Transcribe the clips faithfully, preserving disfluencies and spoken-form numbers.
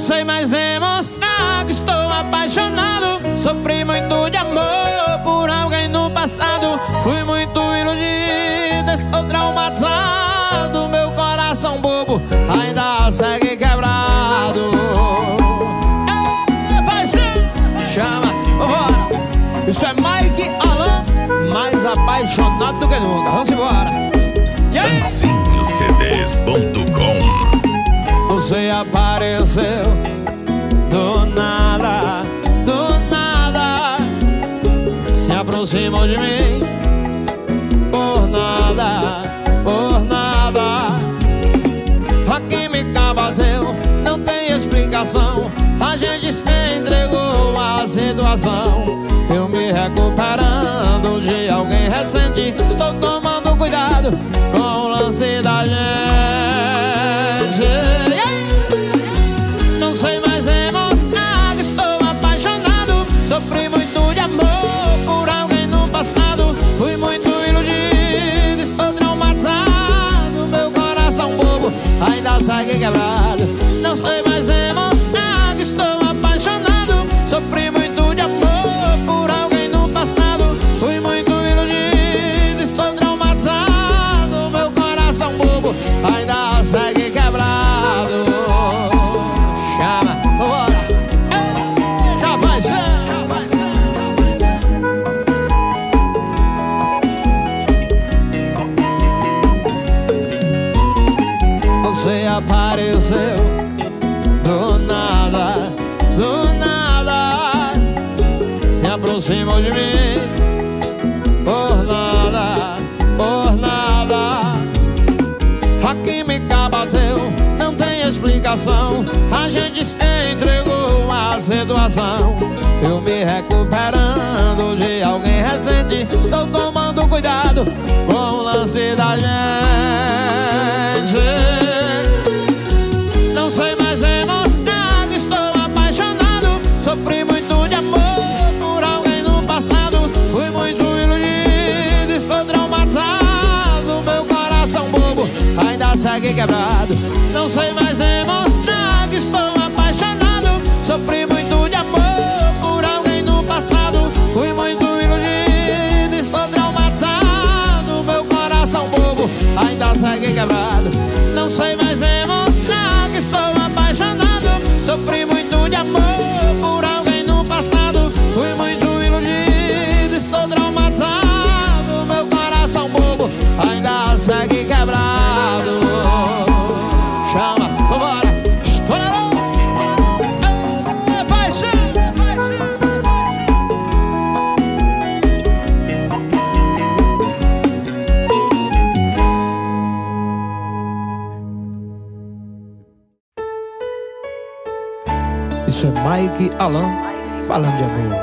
sei mais demonstrar que estou apaixonado. Sofri muito de amor por alguém no passado. Fui muito iludido, estou traumatizado. Meu coração bobo ainda segue quebrado. Ei, paixão, chama, vambora. Isso é Mike Alan, mais apaixonado do que nunca. Vamos embora. Anzinho C Ds ponto com. Você apareceu do nada, do nada. Se aproximou de mim por nada, por nada. A química bateu, não tem explicação. A gente se entregou à situação. Eu me recuperando de alguém recente. Estou tomando cuidado com o lance da gente. Não sei mais demonstrar que estou apaixonado. Sofri muito de amor por alguém no passado. Fui muito iludido, estou traumatizado. Meu coração bobo ainda segue quebrado. Não sei mais demonstrar que estou apaixonado. Sofri muito de amor por alguém no passado. Fui muito iludido, estou traumatizado. Meu coração bobo ainda segue quebrado. Chama, vambora. Eita, paixão. Você apareceu do nada, do nada. Se aproximou de mim por nada, por nada. A química bateu, não tem explicação. A gente se entregou à situação. Eu me recuperando de alguém recente. Estou tomando cuidado com o lance da gente. Não sei mais demonstrar que estou apaixonado. Sofri muito de amor por alguém no passado. Fui muito iludido, estou traumatizado. Meu coração bobo ainda segue quebrado. Não sei mais demonstrar que estou apaixonado. Sofri muito de amor por alguém no passado. Fui muito iludido, estou traumatizado. Meu coração bobo ainda segue quebrado. Não sei mais demonstrar que estou apaixonado. Sofri muito de amor por alguém no passado. Fui muito iludido, estou traumatizado. Meu coração bobo ainda segue quebrado. Chama, vambora. Estourarão. É paixão. Isso é Mike Alan falando de amor.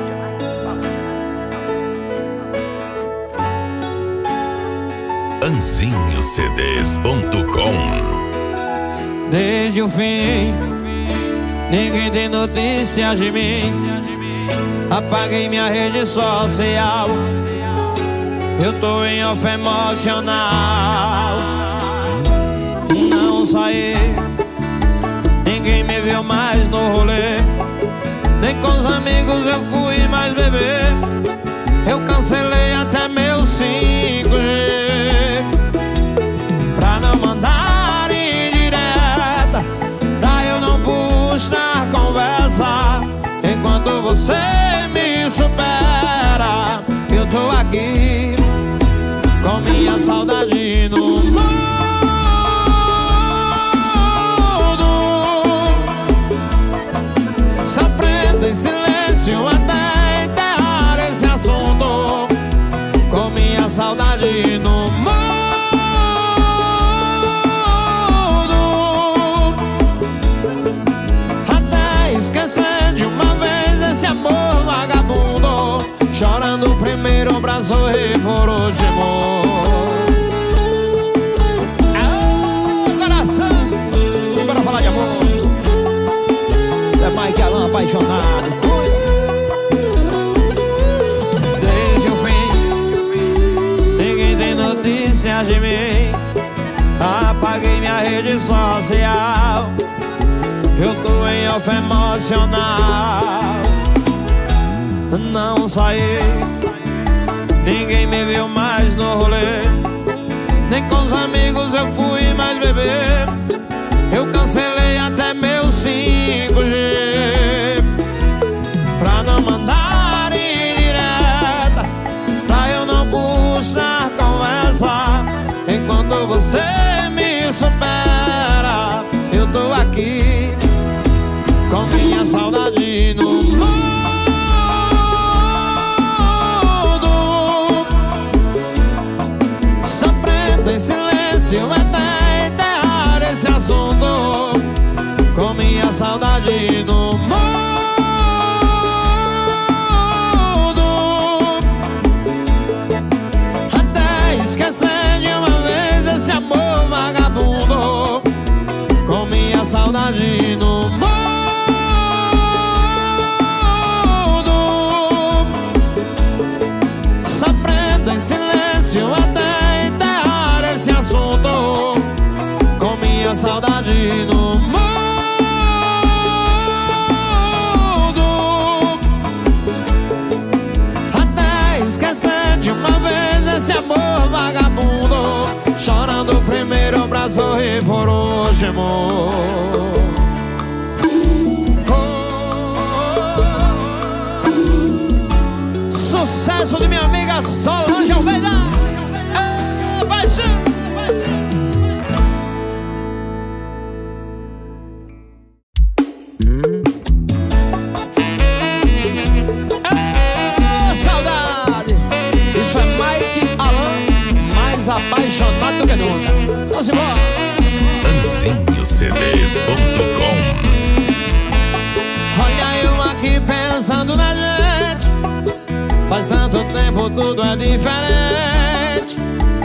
Anzinho C Ds ponto com. Desde o fim, ninguém tem notícias de mim. Apaguei minha rede social. Eu tô em off emocional. Não saí, ninguém me viu mais no rolê. Nem com os amigos eu fui mais beber. Eu cancelei até meu cinco G pra não mandar indireta, pra eu não puxar conversa. Enquanto você me supera, eu tô aqui com minha saudade no mundo, sofrendo em silêncio até enterrar esse assunto. Com minha saudade no mundo, até esquecer de uma vez esse amor vagabundo. Chorando o primeiro pra sorrir por último. Aô, coração, simbora falar de amor. É Mike Alan apaixonado. Desde o fim, ninguém tem notícias de mim. Apaguei minha rede social. eu tô em off emocional. Não saí, ninguém me viu mais no rolê, nem com os amigos eu fui mais beber. Eu cancelei até meu cinco G pra não mandar indireta, pra eu não puxar conversa. Enquanto você me supera, eu tô aqui com minha saudade no mundo, sofrendo em silêncio até enterrar esse assunto. Com minha saudade no mundo, até esquecer de uma vez esse amor vagabundo. Com minha saudade no mundo, sofrendo em silêncio até enterrar esse assunto. Com minha saudade no mundo, até esquecer de uma vez esse amor vagabundo. Chorando primeiro pra sorrir por último. Oh, sucesso de minha amiga Solange Almeida. É, paixão. É, saudade. Isso é Mike Alan, mais apaixonado do que nunca. Vamos embora. Anzinho C Ds ponto com. Olha eu aqui pensando na gente, faz tanto tempo tudo é diferente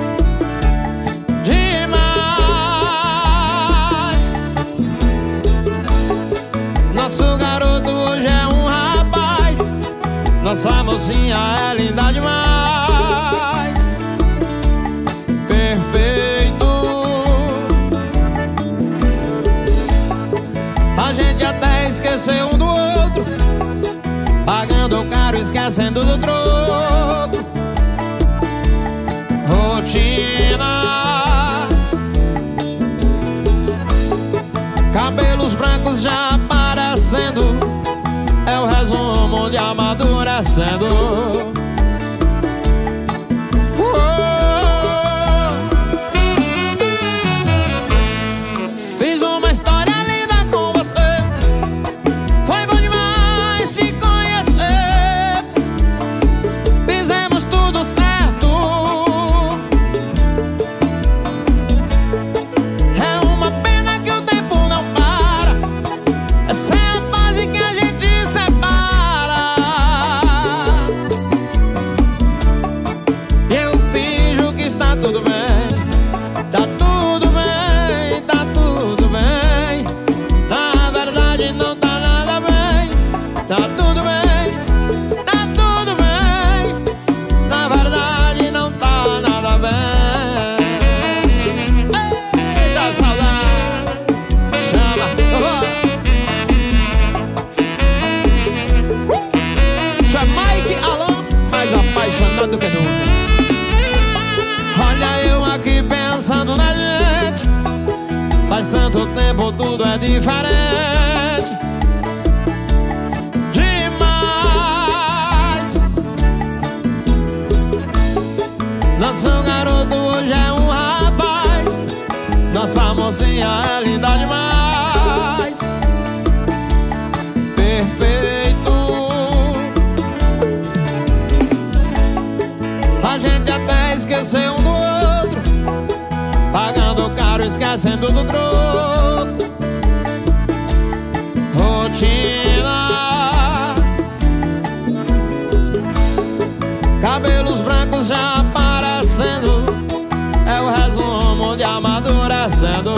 demais. Nosso garoto hoje é um rapaz, nossa mocinha é linda demais. Perfeito. A gente até esqueceu um do outro, pagando caro, esquecendo do troco. Rotina, cabelos brancos já aparecendo, é o resumo de amadurecendo. Fiz uma história linda com você, foi bom demais te conhecer. Fizemos tudo certo, é uma pena que o tempo não para, essa é a fase que a gente separa. Eu finjo que está tudo bem, tá tudo bem, tá tudo bem. Na verdade não tá nada bem, tá tudo bem, tá tudo bem. Na verdade não tá nada bem. Eita saudade, chama, vambora. Isso é Mike Alan, mais apaixonado que nunca. Olha eu aqui pensando na gente, faz tanto tempo tudo é diferente demais. Nosso garoto hoje é um rapaz, nossa mocinha é linda demais. Perfeito. A gente até esqueceu um do outro, pagando caro, esquecendo do troco. Rotina, cabelos brancos já aparecendo, é o resumo de amadurecendo.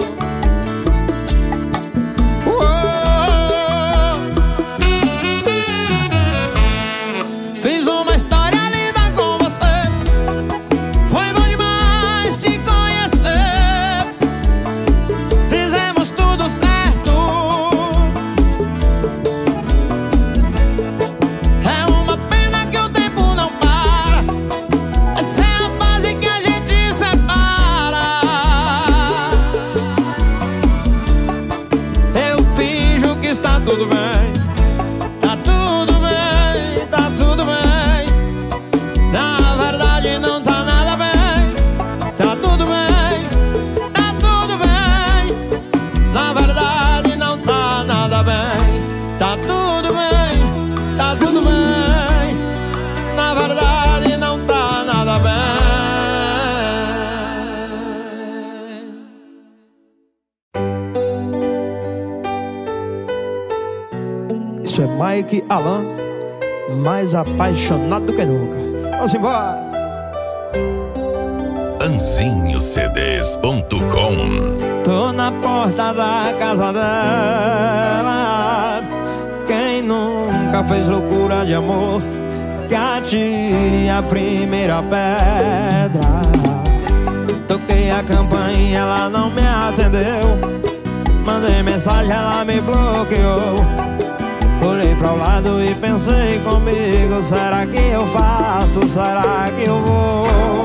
Fiz uma história linda com você, foi bom demais te conhecer. Fizemos tudo certo, Isso é Mike Alan, mais apaixonado do que nunca. Vamos embora. Anzinho C Ds ponto com. Tô na porta da casa dela. Quem nunca fez loucura de amor, que atire a primeira pedra. Toquei a campainha, ela não me atendeu. Mandei mensagem, ela me bloqueou. Olhei pra o lado e pensei comigo: será que eu faço? Será que eu vou?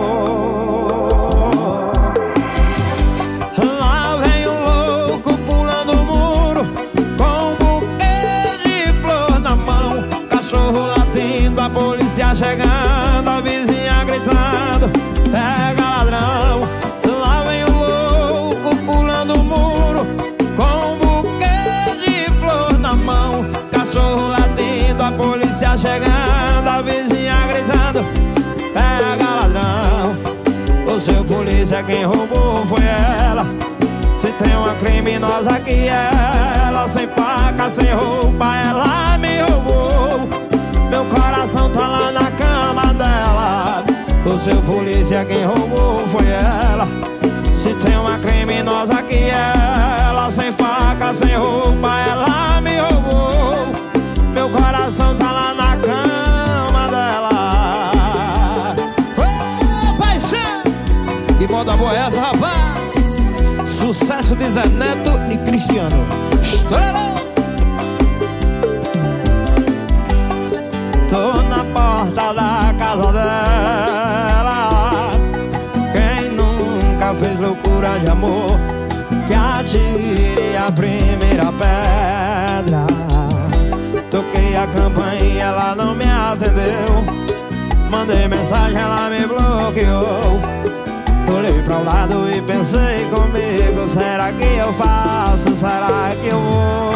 Lá vem um louco pulando o muro, com um buquê de flor na mão. Cachorro latindo, a polícia chegando, a vizinha gritando: pega ladrão. Lá vem um louco pulando o muro, com um buquê de flor na mão. Cachorro latindo, a polícia chegando, a vizinha gritando: pega ladrão. O seu polícia, quem roubou foi ela. Se tem uma criminosa aqui é ela. Sem faca, sem roupa, ela me roubou. Meu coração tá lá na cama dela. O seu polícia, quem roubou foi ela. Se tem uma criminosa aqui é ela. Sem faca, sem roupa, ela me roubou. Meu coração tá lá na cama dela. Ô, paixão! Que moda boa é essa, rapaz? Sucesso de Zé Neto e Cristiano. Estourou! Tô na porta da casa dela. Quem nunca fez loucura de amor, que atire a primeira pedra. Toquei a campainha, ela não me atendeu. Mandei mensagem, ela me bloqueou. Olhei pra o lado e pensei comigo: será que eu faço? Será que eu vou?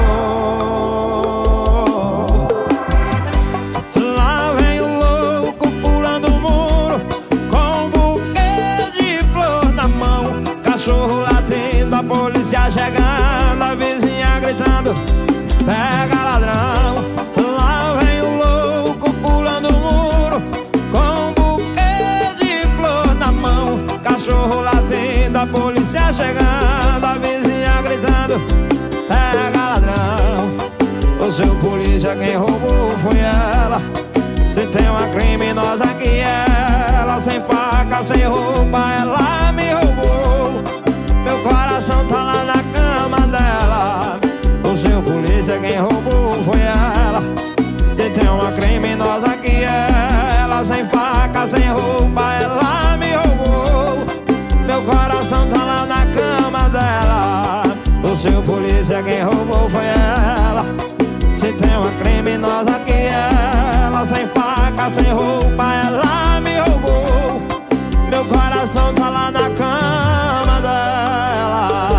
Lá vem o louco pulando o muro, com um buquê de flor na mão. Cachorro latindo, a polícia chegando, a vizinha gritando: pega ladrão. Lá vem o louco pulando o muro, com um buquê de flor na mão. Cachorro latindo, a polícia chegando, a vizinha gritando: pega ladrão. O seu polícia, quem roubou foi ela. Se tem uma criminosa aqui é ela. Sem faca, sem roupa, ela me roubou. Meu coração tá lá na cama dela. O seu polícia, quem roubou foi ela. Se tem uma criminosa aqui é ela. Sem faca, sem roupa, ela me roubou. Meu coração tá lá na cama dela. O seu polícia, quem roubou foi ela. Se tem uma criminosa aqui é ela. Sem faca, sem roupa, ela me roubou. Meu coração tá lá na cama dela.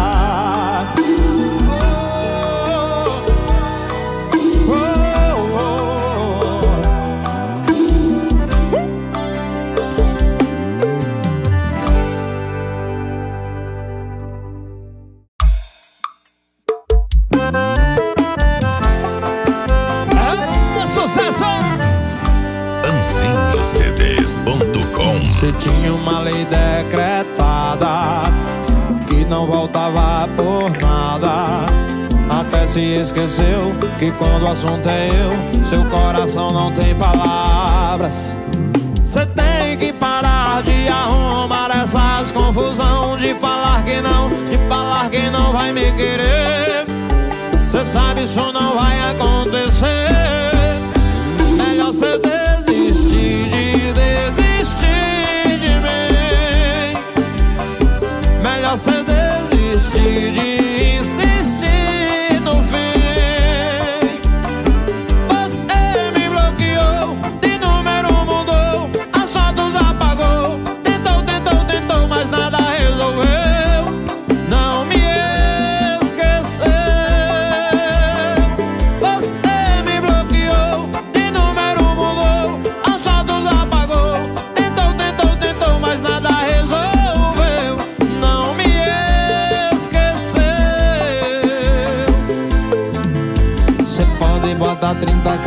Anzinho C Ds ponto com. Se tinha uma lei decretada que não voltava por nada, até se esqueceu que quando o assunto é eu, seu coração não tem palavras. Cê tem que parar de arrumar essas confusão, de falar que não, de falar que não vai me querer. Cê sabe isso não vai acontecer. Melhor cê desistir de desistir de mim. Melhor cê desistir de insistir no fim. Você me bloqueou, de número mudou, as fotos apagou. Tentou, tentou, tentou, mas nada resolveu. Não me esqueceu. Você me bloqueou, de número mudou,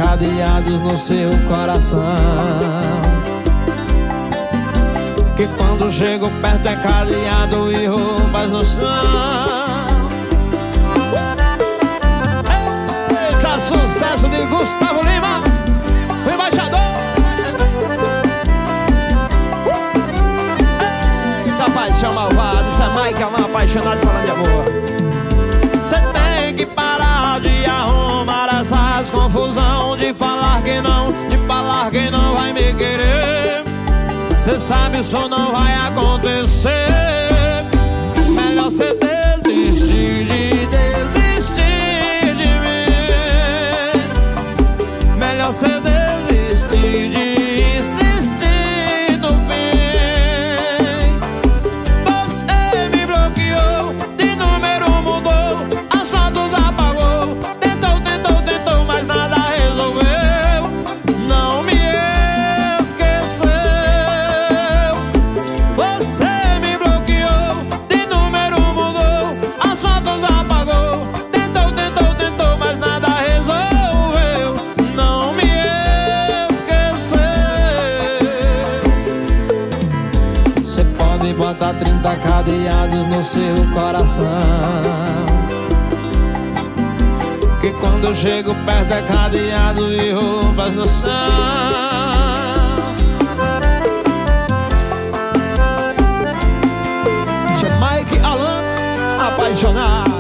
cadeados no seu coração, que quando chego perto é cadeado e roupas no chão. Eita, sucesso de Gustavo Lima, o embaixador. Eita, paixão malvada, isso é Mike, é uma apaixonada falando de amor. Cê tem que parar de arrumar essas confusão, de falar que não, de falar que não vai me querer. Cê sabe isso não vai acontecer. Melhor cê desistir de desistir de mim. Melhor cê desistir de insistir no fim. Você me bloqueou, de número mudou, as fotos apagou. Tentou, tentou, tentou, mas nada resolveu. Não me esqueceu. Você me bloqueou, de número mudou, as fotos apagou. Tentou, tentou, tentou, mas nada resolveu. Não me esqueceu. Você pode botar trinta cadeados no seu coração, que quando eu chego perto é cadeado e roupas no chão. Mike Alan, apaixonado.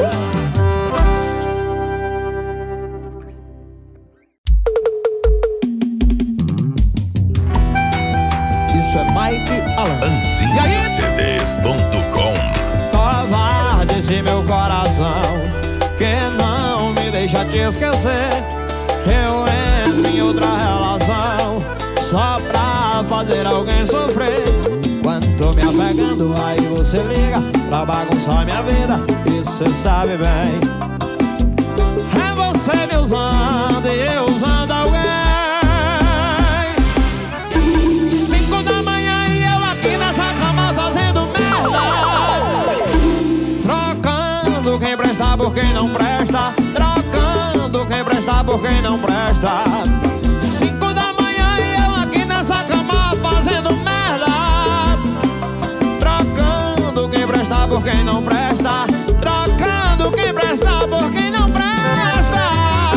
Isso é Mike Alan. Ancinho C Ds ponto com. Covarde meu coração, que não me deixa te esquecer. Eu entro em outra relação só pra fazer alguém sofrer. Quando tô me apegando, aí você liga pra bagunçar minha vida, e cê sabe bem. É você me usando e eu usando alguém. Cinco da manhã e eu aqui nessa cama fazendo merda, trocando quem presta por quem não presta, trocando quem presta por quem não presta. Cinco da manhã e eu aqui nessa cama fazendo merda, quem presta por quem não presta, trocando quem presta por quem não presta.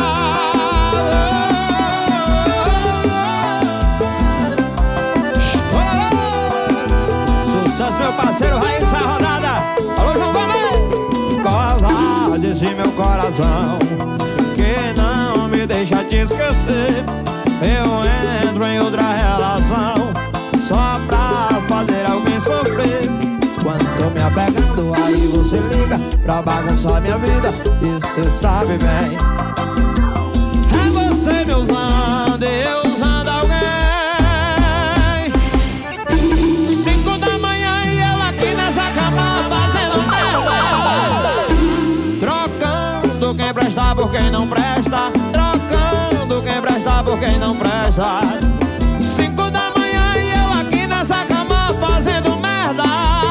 Sucesso, meu parceiro Raíssa Rodada. Alô, João Gomes. Covarde esse meu coração, que não me deixa te esquecer. Eu entro em outra relação só pra fazer alguém sofrer. Quando tô me apegando, aí você liga pra bagunçar minha vida, e cê sabe bem. É você me usando e eu usando alguém. Cinco da manhã e eu aqui nessa cama fazendo merda, trocando quem presta por quem não presta, trocando quem presta por quem não presta. Cinco da manhã e eu aqui nessa cama fazendo merda,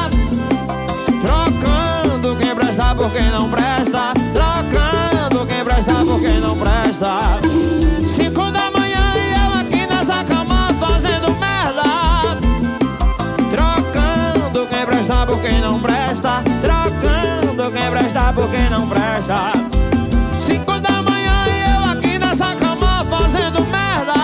trocando quem presta por quem não presta, trocando quem presta por quem não presta. Cinco da manhã e eu aqui nessa cama fazendo merda, trocando quem presta por quem não presta, trocando quem presta por quem não presta. Cinco da manhã e eu aqui nessa cama fazendo merda,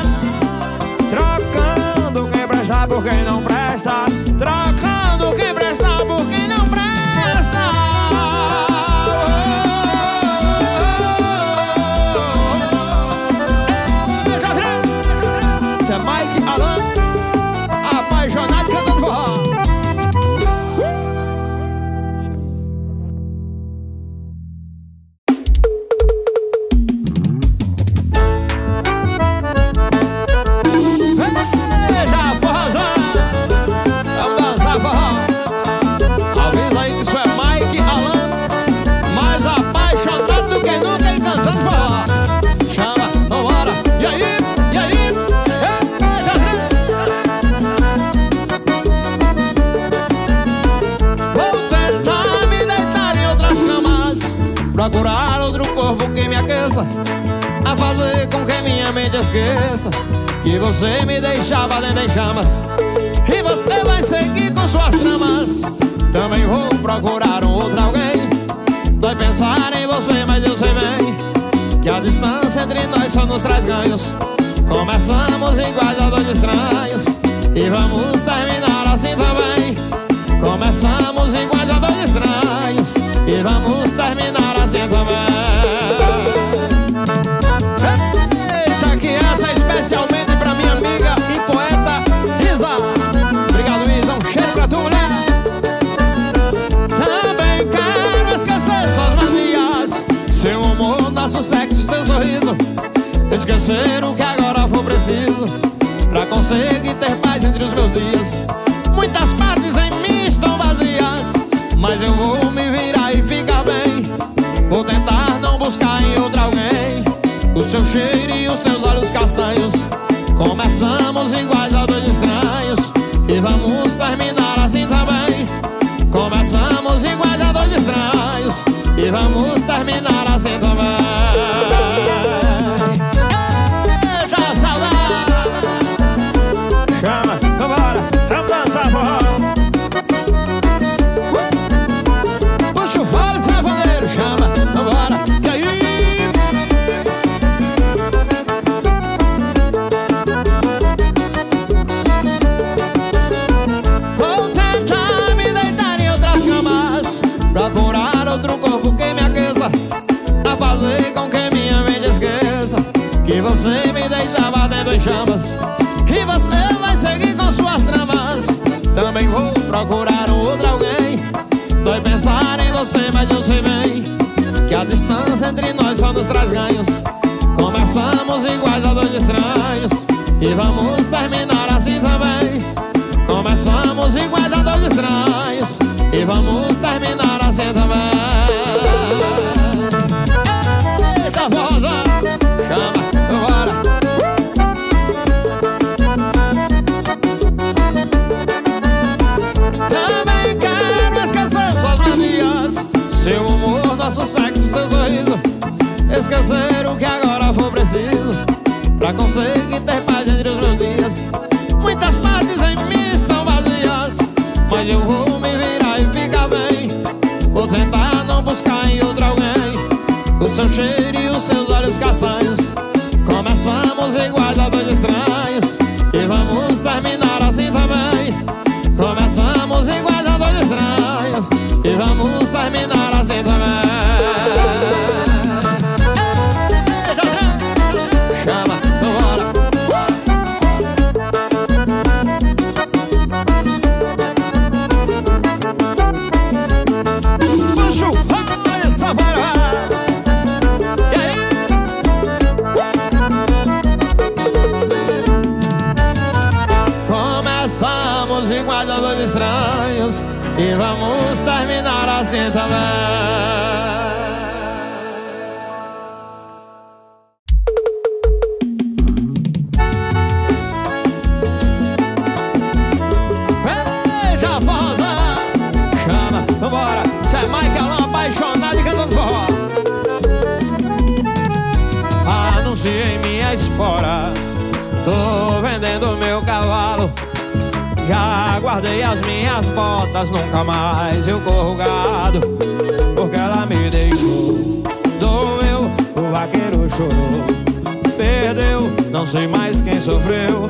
trocando quem presta por quem não presta, trocando quem presta por quem não presta. Isso é Mike Alan, apaixonado cantando forró. fazer com que minha mente esqueça que você me deixava dentro em chamas. E você vai seguir com suas tramas. Também vou procurar um outro alguém. Dói pensar em você, mas eu sei bem que a distância entre nós só nos traz ganhos. Começamos iguais a dois estranhos e vamos terminar assim também. Começamos iguais a dois estranhos e vamos terminar assim também. Eita, que essa é especialmente pra minha amiga e poeta Isa. Obrigado, Isa, um cheiro pra tu, mulher. Também quero esquecer suas manias, seu humor, nosso sexo, seu sorriso. Esquecer o que agora for preciso pra conseguir ter paz entre os meus dias. Muitas partes em mim estão vazias, mas eu vou me virar e ficar bem. Vou tentar não buscar em outro alguém o seu cheiro e os seus olhos castanhos. Começamos iguais a dois estranhos e vamos terminar assim também. Começamos iguais a dois estranhos e vamos terminar assim também. Eita, saudade! Chama, vambora, vamos dançar forró. Puxa o fole, safoneiro, chama, vambora, e aí? Vou tentar me deitar em outras camas, procurar outro corpo que me aqueça, a fazer com que minha mente esqueça que você me deixava dentro em chamas. E você vai seguir com suas tramas. Também vou procurar um outro alguém. Dói pensar em você, mas eu sei bem que a distância entre nós só nos traz ganhos. Começamos iguais a dois estranhos e vamos terminar assim também. Começamos iguais a dois estranhos e vamos terminar assim também. Eita, rosa, chama, vambora. Também quero esquecer suas manias, seu humor, nosso sexo, seu sorriso. Esquecer o que agora for preciso pra conseguir ter paz entre os meus dias. Muitas partes em mim estão vazias, mas eu vou me virar e ficar bem. Vou tentar não buscar em outro alguém o seu cheiro e os seus olhos castanhos. Começamos iguais a dois estranhos e vamos terminar assim também. Começamos iguais a dois estranhos e vamos terminar assim também. Chama, vambora. Puxa o fole, sabará. E aí? Começamos iguais a dois estranhos e vamos terminar assim também. Eita, forrozão, chama, vambora. Cê é Michaelão apaixonado e cantando forró. Anunciei minha espora, tô vendendo meu cavalo. Já guardei as minhas botas, nunca mais eu corro gado. Porque ela me deixou, doeu, o vaqueiro chorou. Perdeu, não sei mais quem sofreu.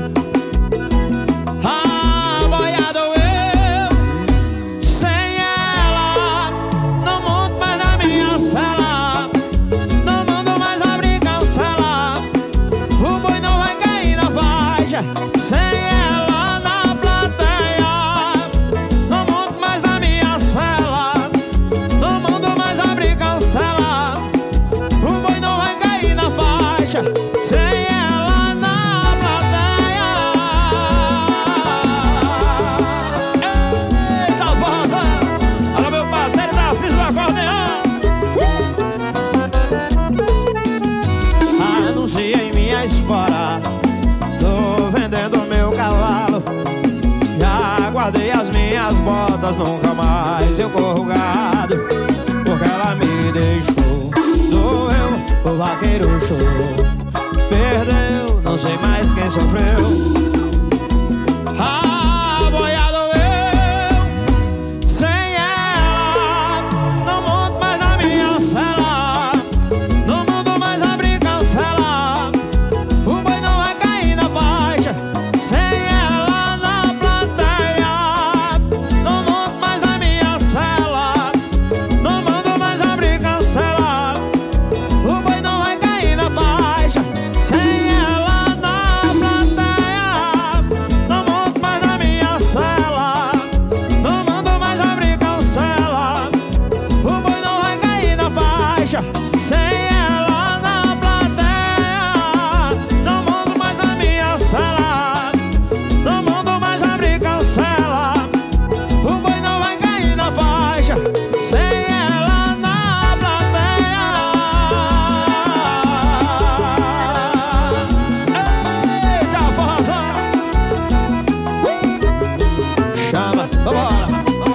A boia doeu, sem ela não monto mais na minha cela. Não mando mais abrir cancela. O boi não vai cair na faixa sem ela na plateia. Não monto mais na minha cela. Não mando mais abrir cancela. O boi não vai cair na faixa sem ela na plateia. Eita, voza! Olha meu parceiro Narciso do acordeão. Anunciei minha espora, tô vendendo meu cavalo. Já guardei as minhas botas, nunca mais eu corro gado. Porque ela me deixou, doeu, o vaqueiro chorou. tem mais quem sofreu. Ah, boiado eu, sem ela, não monto mais na minha cela, não mando mais abrir cancela. O boi não vai cair na faixa, sem ela na plateia. Não monto mais na minha cela, não mando mais abrir cancela. O boi não vai cair na faixa, sem ela na plateia. Não monto mais na minha cela, não mando mais abrir cancela. O boi não vai cair na faixa, sem ela na plateia. Não mando mais na minha cela, não mando mais abrir cancela. O boi não vai cair na faixa, sem ela na plateia. Eita, forrozão! Chama, vambora!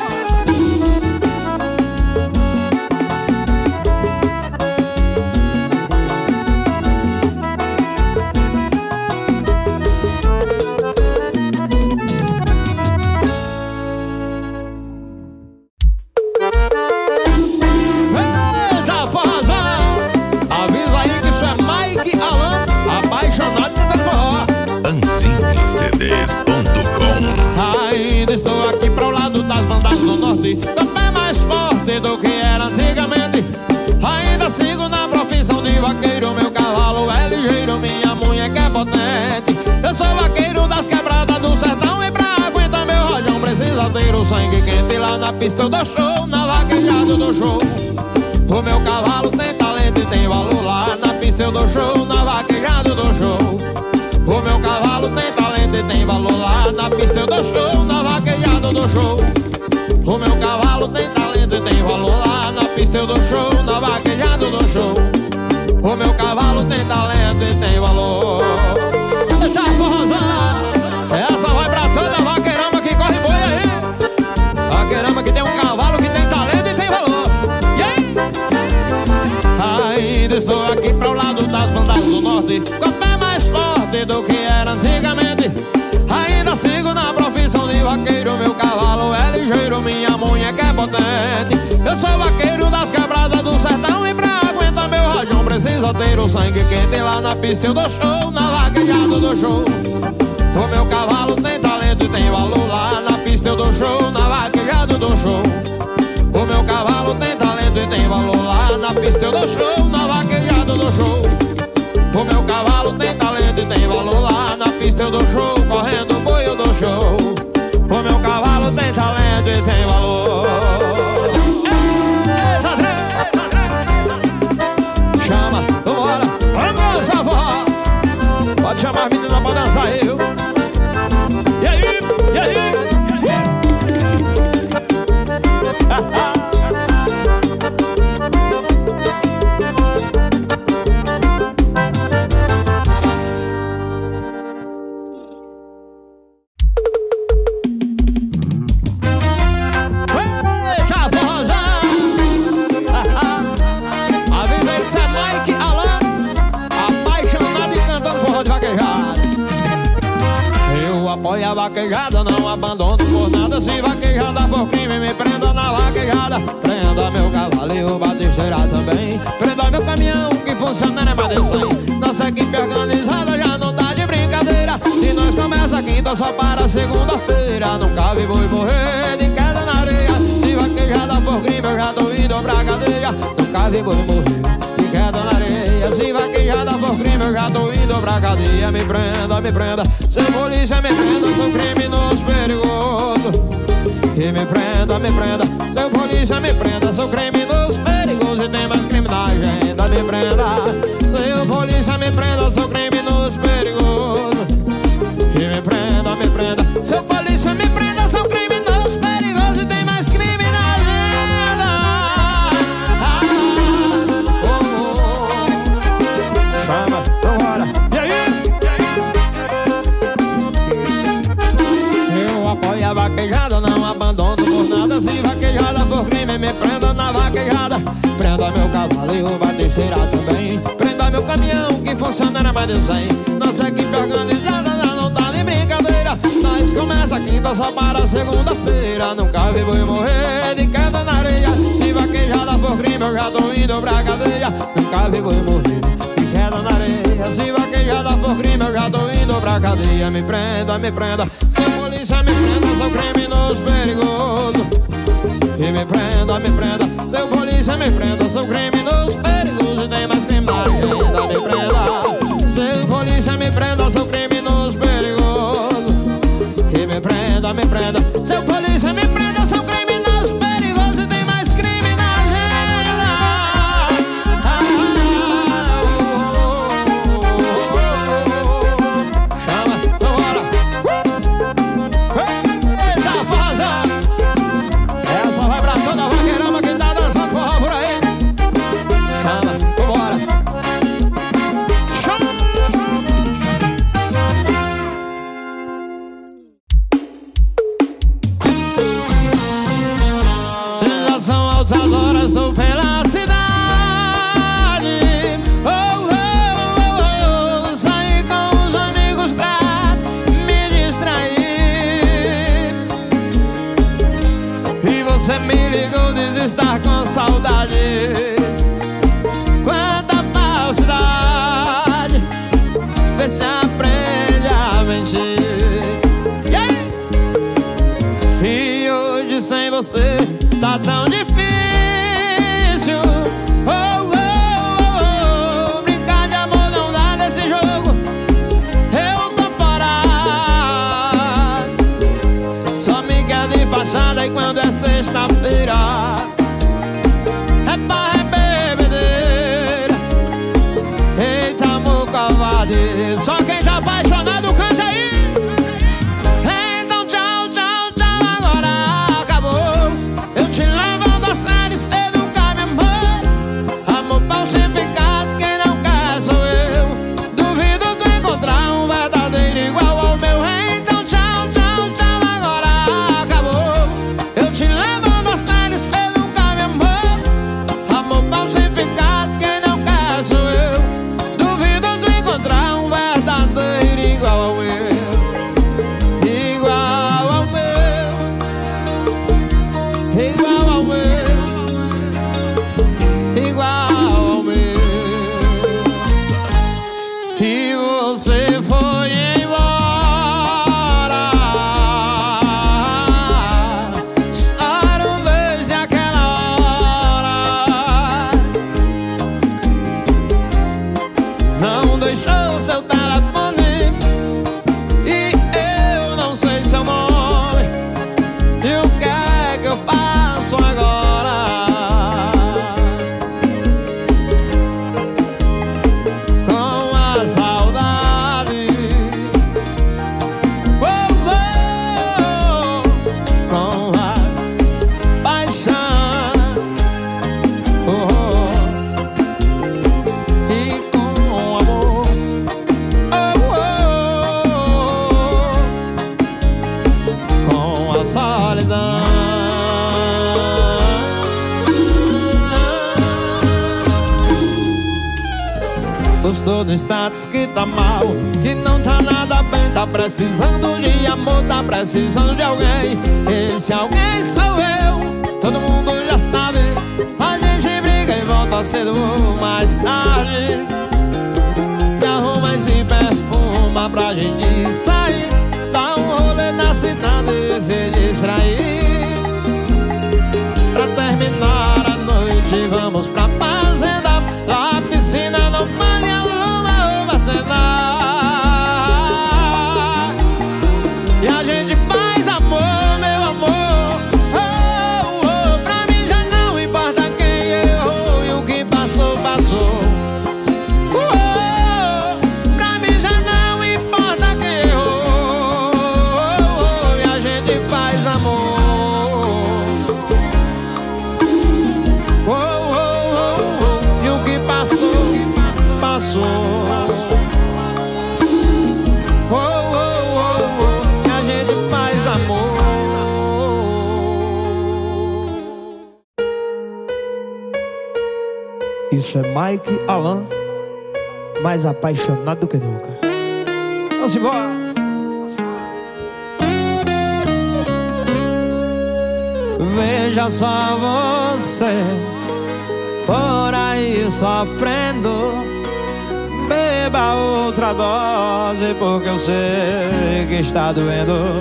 Eita, forrozão! Avisa aí que isso é Mike Alan, apaixonado por forró. Anzinho C Ds ponto com. Ainda estou aqui pro lado das bandas do norte, tô bem mais forte do que era antigamente. Ainda sigo na profissão de vaqueiro, meu cavalo é ligeiro, minha munheca é potente. Eu sou vaqueiro das quebradas do sertão, e pra aguentar meu rojão precisa ter o sangue quente. Lá na pista eu dou show, na vaquejada eu dou show. O meu cavalo tem talento e tem valor. Lá na pista eu dou show, na vaquejada eu dou show. O meu cavalo tem talento e tem valor. Lá na pista eu dou show, na vaquejada eu dou show. O meu cavalo tem talento e tem valor. Lá na pista eu dou show, na vaquejada eu dou show. O meu cavalo tem talento e tem valor. Eita, forrozão! Essa vai pra toda vaqueirama que corre boi aí. Vaqueirama que tem um cavalo que tem talento e tem valor. E aí? Ainda estou aqui pro lado das bandas do norte, com o pé mais forte do que era antigamente. Ainda sigo na profissão de vaqueiro, meu cavalo é ligeiro, minha munheca é potente. Eu sou vaqueiro das quebradas do sertão, e pra aguentar meu rojão precisa ter o sangue quente. Lá na pista eu dou show, na vaquejada eu dou show. O meu cavalo tem talento e tem valor. Lá na pista eu dou show, na vaquejada eu dou show. O meu cavalo tem talento e tem valor. Lá na pista eu dou show, na vaquejada eu dou show. O meu cavalo tem talento e tem valor. Lá na pista eu dou show, correndo boi eu dou show. O meu cavalo tem talento e tem valor. Eita, chama, vambora, vamos, avó. Pode chamar a menina pra dançar aí, viu? E aí, e aí? Apoio a vaquejada, não abandono por nada. Se vaquejada por crime, me prenda na vaquejada. Prenda meu cavalo e o batisteira também. Prenda meu caminhão que funciona na mais de cem. Nossa equipe organizada já não tá de brincadeira. Se nós começa a quinta só para segunda-feira. Nunca vi boi morrer de queda na areia. Se vaquejada por crime eu já tô indo pra cadeia. Nunca vi boi morrer de queda na areia. Se vaquejada por crime eu já tô indo pra cadeia. Me prenda, me prenda, seu polícia me prenda, sou criminoso perigoso. E me prenda, me prenda, seu polícia me prenda, sou criminoso perigoso. E tem mais crime na agenda, me prenda, seu polícia me prenda, sou criminoso perigoso. E me prenda, me prenda, seu polícia me prenda, sou criminoso perigoso. E tem mais crime na agenda. Ah, oh, oh. Chama, vambora. E aí? Eu apoio a vaquejada, não abandono por nada. Se vaquejada por crime, me prenda na vaquejada. Prenda meu cavalo e o batisteira também. Prenda meu caminhão que funciona funcionária mais de cem. Nossa equipe organizada já não tá de brincadeira. Nós começa a quinta só para segunda-feira. Nunca vi boi morrer de queda na areia. Se vaquejada por crime eu já tô indo pra cadeia. Nunca vi boi morrer de queda na areia. Se vaquejada por crime eu já tô indo pra cadeia. Me prenda, me prenda, se a polícia me prenda, sou criminoso perigoso. E me prenda, me prenda, se a polícia me prenda, sou criminoso perigoso. E tem mais crime na agenda. Me prenda, se a polícia me prenda, sou criminoso perigoso. E me prenda, me prenda, se a polícia me prenda, sou criminoso perigoso. E tem mais crime na agenda. Ah, oh, oh, oh, oh. Chama, vambora. Eita, faza. Essa vai pra toda a vaqueirama que tá dançando porra por aí. Chama, vambora. Chama. Já são altas horas, estou pela cidade. Oh, oh, oh, oh. Saí com os amigos pra me distrair. E você me ligou, diz estar com saudades. Quanta falsidade, vê se aprende a mentir. Yeah! E hoje sem você tá tão difícil. Oh, oh, oh, oh. Brincar de amor não dá nesse jogo. Eu tô fora. Só me quer de fachada e quando é sexta-feira é barra, é bebedeira. Eita, amor covarde, só quem tá apaixonado canta aí. Então tchau, tchau, tchau, agora acabou. Eu te levando a sério, cê nunca me amou. Amor falsificado, quem não quer sou eu. Duvido tu encontrar um verdadeiro igual ao meu. Então tchau, tchau, tchau, agora acabou. Eu te levando a sério, cê nunca me amou. Amor falsificado, quem não quer sou eu. Duvido tu encontrar um verdadeiro igual ao meu. Igual ao meu. Igual ao meu. Igual ao meu. E você foi embora. Choram desde aquela hora. Não deixou seu telefone e eu não sei seu nome. E o que é que eu faço agora? Com a saudade. Oh, oh, com a paixão. Oh, oh, e com o amor. Oh, oh, com a solidão. Gostou do status que tá mal, que não tá nada bem. Tá precisando de amor, tá precisando de alguém. Esse alguém sou eu, todo mundo já sabe. A gente briga e volta cedo ou mais tarde. Se arruma e se perfuma pra gente sair. Dá um rolê na cidade e se distrair. Pra terminar a noite vamos pra fazenda. Lá a piscina não vale a lua ou vacinar. E a gente faz amor, meu amor. Oh, oh, pra mim já não importa quem errou. E o que passou, passou. Oh, pra mim já não importa quem errou. Oh, e a gente faz amor. Oh, oh, oh, oh. E o que passou, passou. Oh, oh, oh, oh. E a gente faz amor. Isso é Mike Alan mais apaixonado do que nunca. Vamos embora. Veja só você por aí sofrendo. Beba outra dose, porque eu sei que está doendo.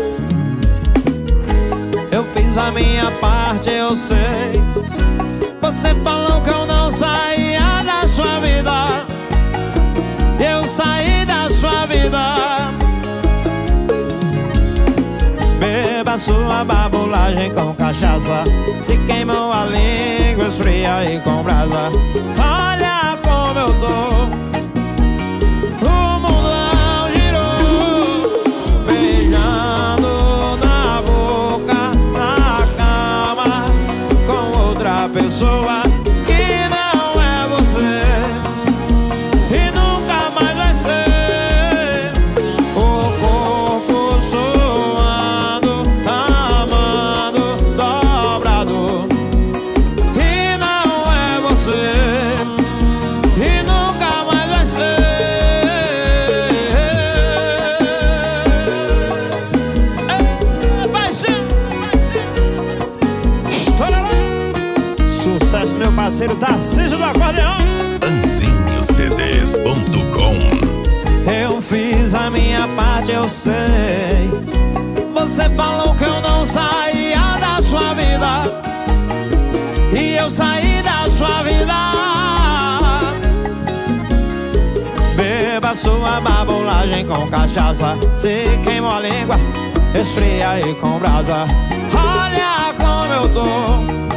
Eu fiz a minha parte, eu sei. Você falou que eu não saía da sua vida, eu saí da sua vida. Beba sua babulagem com cachaça, se queimou a língua, esfria e com brasa. Olha como eu tô, o mundão girou, beijando na boca, na cama, com outra pessoa que não é você, e nunca mais vai ser. O corpo suando, amando, dobrado, e não é você, e nunca mais vai ser. É paixão. Sucesso, meu parceiro Tarcísio do Acordeão. Anzinho C Ds ponto com. Eu fiz a minha parte, eu sei. Você falou que eu não saía da sua vida, e eu saí da sua vida. Beba sua babulagem com cachaça, se queimou a língua, esfria e com brasa. Olha como eu tô,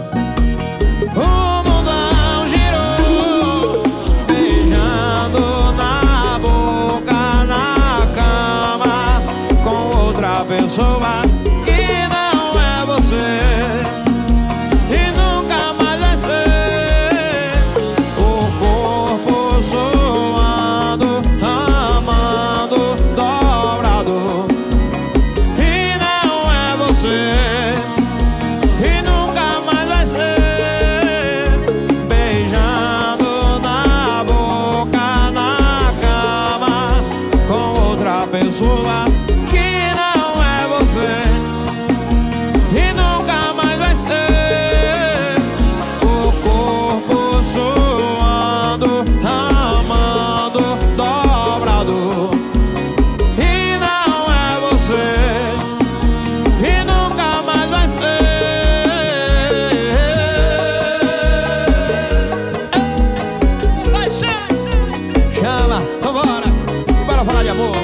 o mundão girou, beijando na boca, na cama, com outra pessoa que não é você, e nunca mais vai ser. O corpo suando, amando, dobrado, e não é você, e nunca mais vai ser. Beijando na boca, na cama, com outra pessoa que não é você, e nunca mais vai ser. O corpo suando, amando, dobrado, e não é você, e nunca mais vai ser. Vai ser. Chama, vambora, e bora falar de amor.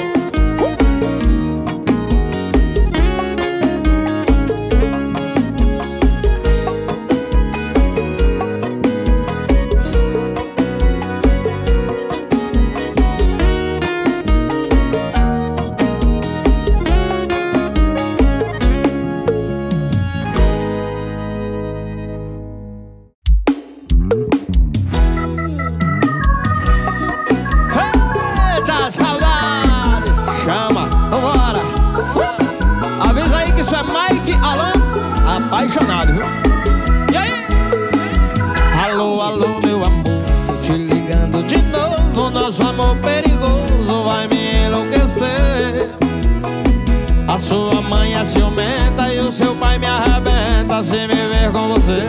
Eita, saudade! Chama, vambora! Avisa aí que isso é Mike Alan, apaixonado, viu? E aí? Alô, alô, meu amor, tô te ligando de novo. Nosso amor perigoso vai me enlouquecer. A sua mãe é ciumenta e o seu pai me arrebenta se me ver com você.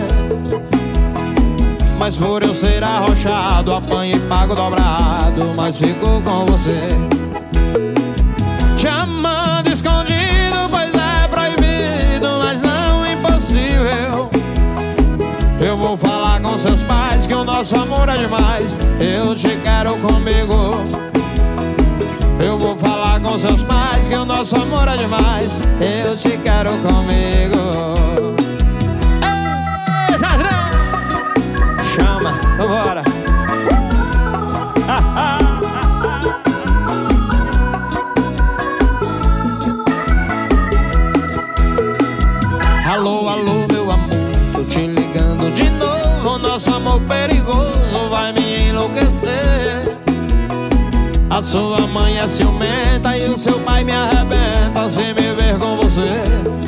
Mas por eu ser arrochado, apanho e pago dobrado, mas fico com você. Te amando escondido, pois é proibido, mas não impossível. Eu vou falar com seus pais que o nosso amor é demais, eu te quero comigo. Eu vou falar com seus pais que o nosso amor é demais, eu te quero comigo. Ei, ladrão! Chama, vambora. Alô, alô, meu amor, tô te ligando de novo. Nosso amor perigoso vai me enlouquecer. A sua mãe é ciumenta e o seu pai me arrebenta se me ver com você.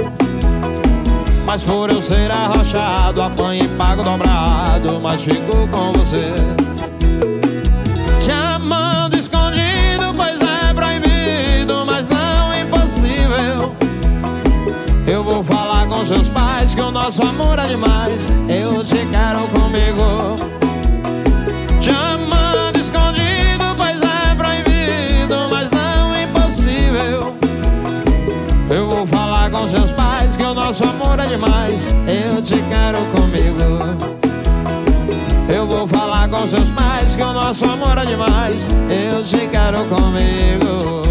Mas por eu ser arrochado, apanho e pago dobrado, mas fico com você. Te Chamando escondido, pois é proibido, mas não é impossível. Eu vou falar com seus pais que o nosso amor é demais. Eu te quero comigo. Chamando escondido, pois é proibido, mas não é impossível. Eu vou falar com seus pais que o nosso amor é demais. Eu te quero comigo. Eu vou falar com seus pais que o nosso amor é demais. Eu te quero comigo.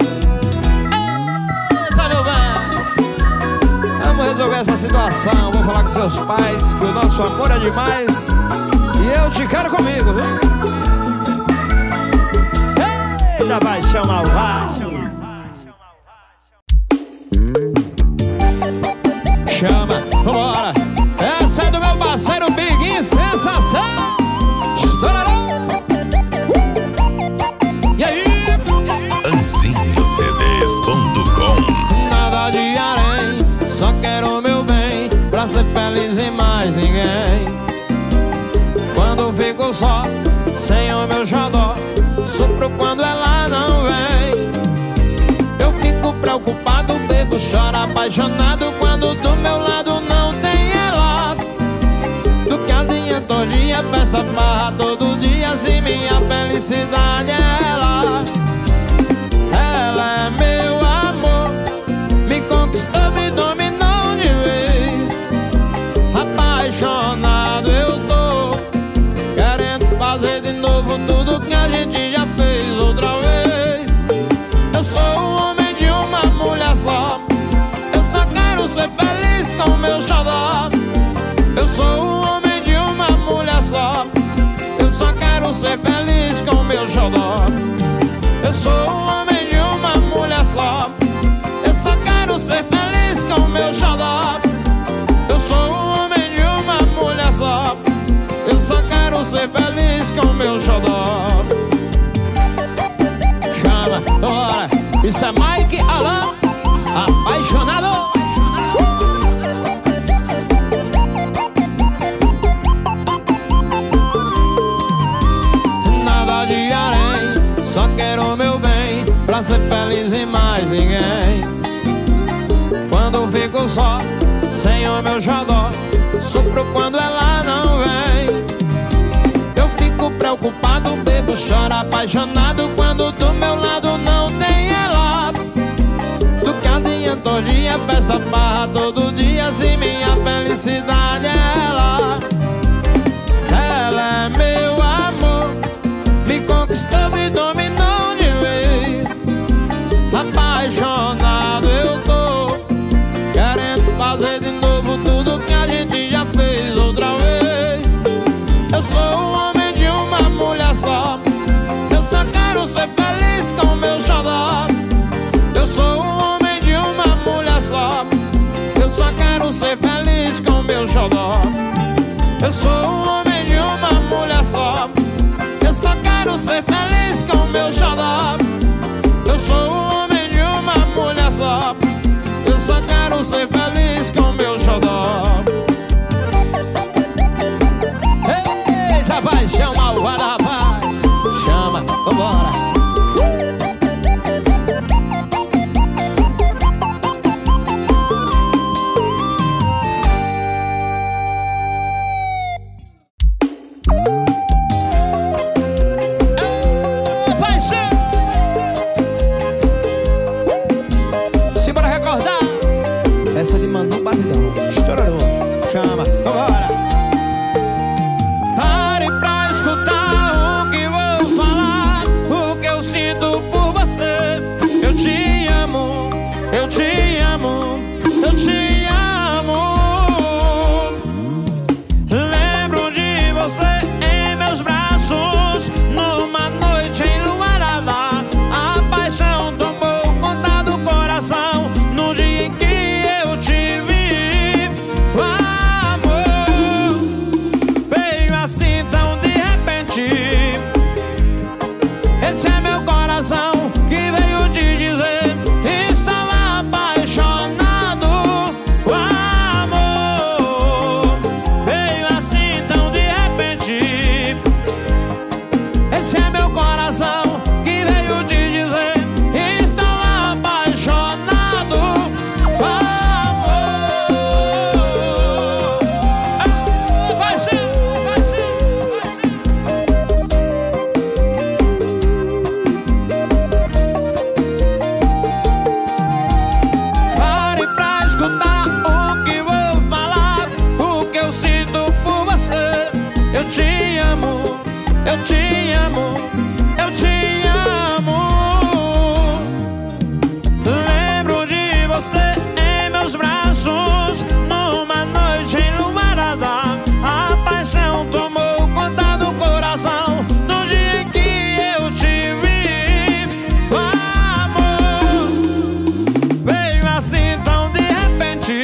Ei, meu bem, vamos resolver essa situação. Vou falar com seus pais que o nosso amor é demais e eu te quero comigo. Eita, paixão malvada. Chama, vambora. Essa é do meu parceiro Biguinho, sensação. Estourarão. E aí? Anzinho C Ds ponto com. Nada de harém, só quero o meu bem, pra ser feliz e mais ninguém. Quando fico só, sem o meu xodó, sofro quando ela não vem. Eu fico preocupado, bebo, choro apaixonado quando do meu lado não tem ela. Do que adianta hoje é festa, farra todo dia, se minha felicidade é ela. Ela é meu amor, me conquistou, me dominou de vez. Apaixonado eu tô, querendo fazer de novo tudo que a gente já fez outra vez. Eu sou o homem de uma mulher só, eu só quero ser feliz com o meu xodó. Eu sou o homem de uma mulher só, eu só quero ser feliz com o meu xodó. Eu sou o homem de uma mulher só, eu só quero ser feliz com o meu xodó. Eu sou o homem de uma mulher só, eu só quero ser feliz com o meu xodó. Chama, bora. Isso é Mike Alan, apaixonado. Nada de harém, só quero o meu bem, pra ser feliz e mais ninguém. Quando fico só, sem o meu xodó, sofro quando ela não vem. Eu fico preocupado, bebo, choro apaixonado quando do meu lado não tem ela. Do que adianta hoje é festa, farra todo dia, se minha felicidade é ela. Ela é meu amor, me conquistou, me dominou de vez. Apaixonado eu tô, querendo fazer de novo tudo que a gente já fez outra vez. Eu sou o homem de uma mulher só, eu só quero ser feliz com o meu xodó. Eu sou o homem de uma mulher só, eu só quero ser feliz com o meu xodó. Eu sou o homem de uma mulher só, eu só quero ser feliz com o meu xodó. Eu sou o homem de uma mulher só, eu só quero ser feliz com o meu xodó. Eita, paixão malvada, rapaz. Chama, vambora. Essa de eu te amo, eu te amo. Lembro de você em meus braços, numa noite enluarada. A paixão tomou conta do coração no dia em que eu te vi. O amor veio assim tão de repente.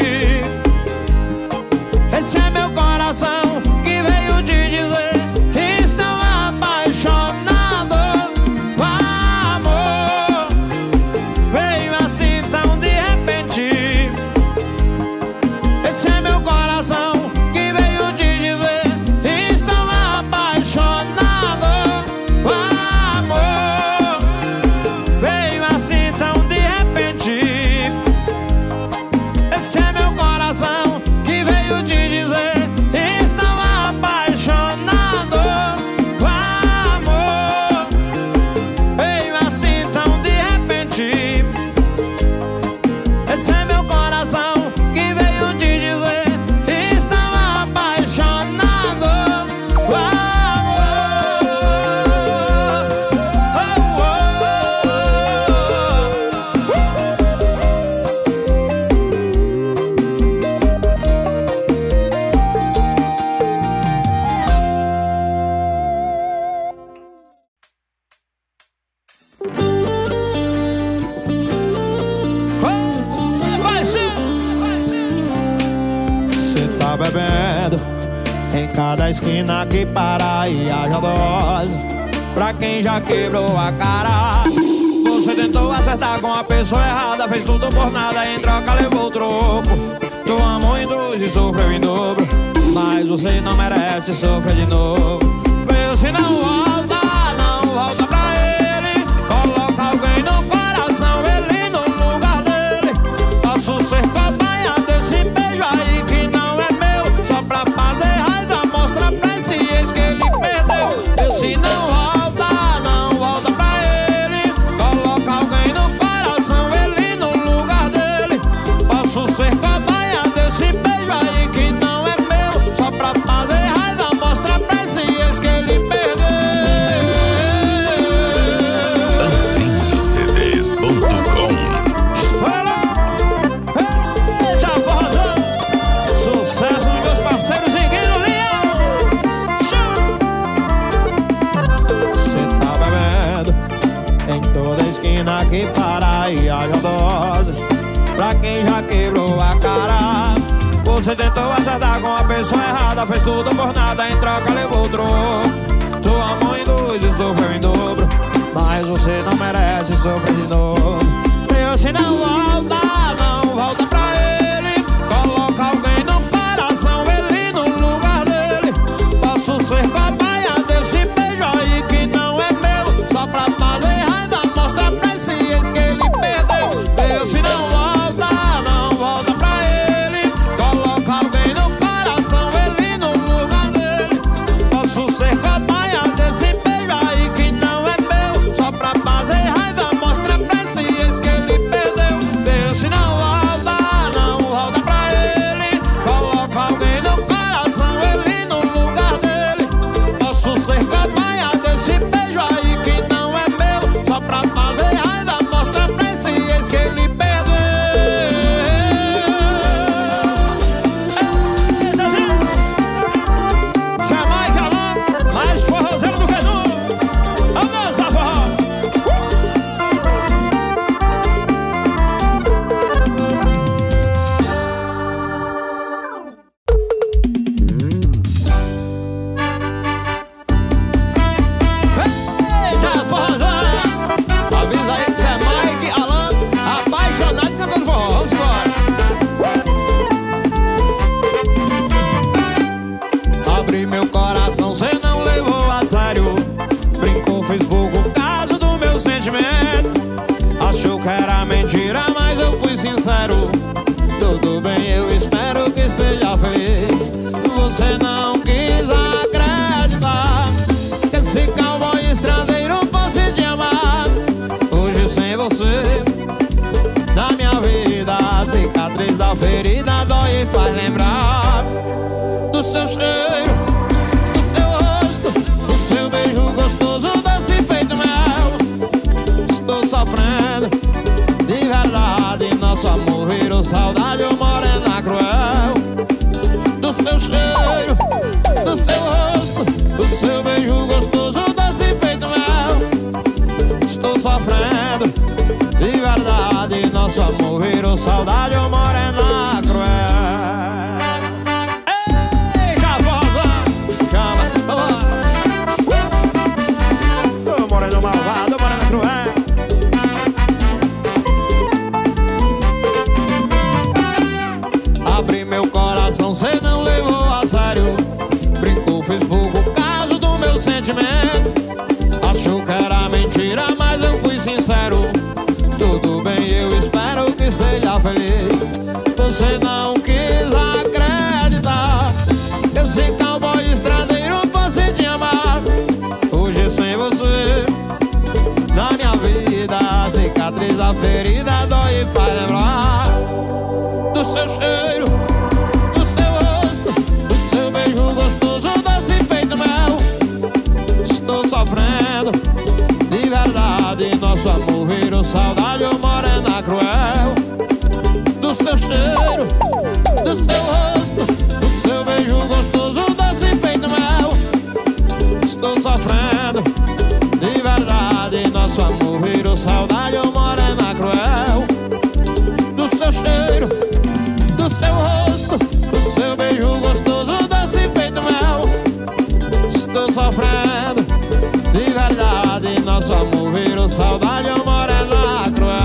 Esse é meu coração que veio te dizer: estou apaixonado. O amor veio assim tão de repente. Esse é meu coração que veio te dizer: estou apaixonado. O amor veio assim tão de repente. Esse é meu coração que veio te dizer: estou apaixonado. O amor veio assim tão de repente. Esse é meu coração que veio te dizer: estou apaixonado. O Cê tá bebendo em cada esquina que para e haja dose pra quem já quebrou a cara. Você tentou acertar com a pessoa errada, fez tudo por nada, em troca levou o troco. Tu amou em dois e sofreu em dobro, mas você não merece sofrer de novo. Meu, se não volta, não volta pra ele. Coloca alguém no coração, ele no lugar dele. Posso ser cobaia desse beijo aí que não é meu, só pra fazer raiva, mostra pra esse ex que ele perdeu. Eu, se não volta, não volta pra ele. Coloca alguém no coração, ele no lugar dele. Posso ser cobaia desse beijo aí que não é meu, só pra fazer raiva, mostra pra esse ex que ele perdeu. Ancinho C Ds ponto com. Eita, forrozão! Sucesso dos meus parceiros em Guilherme Leão. Cê tá bebendo em toda esquina que para e haja dose pra quem já quebrou a cara. Você tentou acertar com a pessoa errada, fez tudo por nada, em troca levou o troco. Tu amou em dois e sofreu em dobro, mas você não merece sofrer de novo. Eu, se não volta, não volta pra ele. Coloca alguém no coração, ele no lugar dele. Posso ser cobaia desse beijo aí que não é meu, só pra fazer raiva, mostra pra esse ex que ele perdeu. Eu, se não volta, não volta pra ele. Coloca alguém no coração, ele no lugar dele. Posso ser cobaia desse beijo aí que não é meu, só pra fazer raiva, mostra pra esse ex que ele perdeu. Eu, se não volta, não volta pra ele. Coloca alguém no coração, ele no lugar dele. Posso ser cobaia desse beijo aí que não é meu, só pra fazer raiva, mostra pra esse ex que ele perdeu. Eita, gente! Se a Mike Alan, mais forrozeiro do que nunca. Vamos dançar, forró! Eita, forrozão! Avisa aí que você é Mike Alan, apaixonado cantando forró. Vamos embora! Abri meu coração, cê não levou a sério. Brincou, fez pouco caso do meu sentimento. Achou que era mentira, mas eu fui sincero. Tudo bem, eu espero que esteja feliz. Você não quis acreditar que esse cowboy estradeiro fosse te amar. Hoje sem você na minha vida, a cicatriz da ferida dói e faz lembrar do seu cheiro, do seu rosto, do seu beijo saudade é uma morena cruel.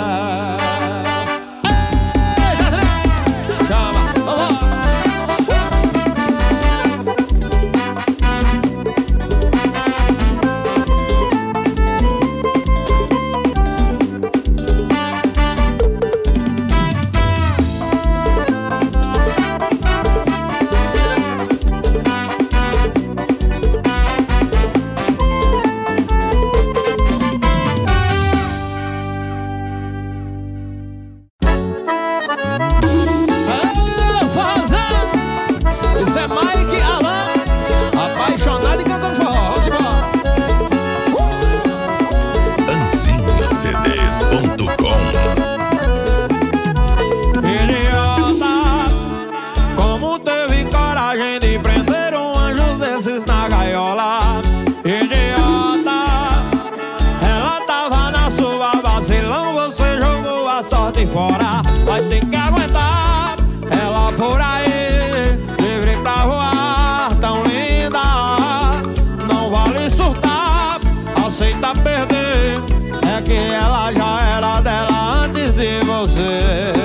Sorte fora, vai ter que aguentar ela por aí, livre pra voar, tão linda. Não vale surtar, aceita perder. É que ela já era dela antes de você.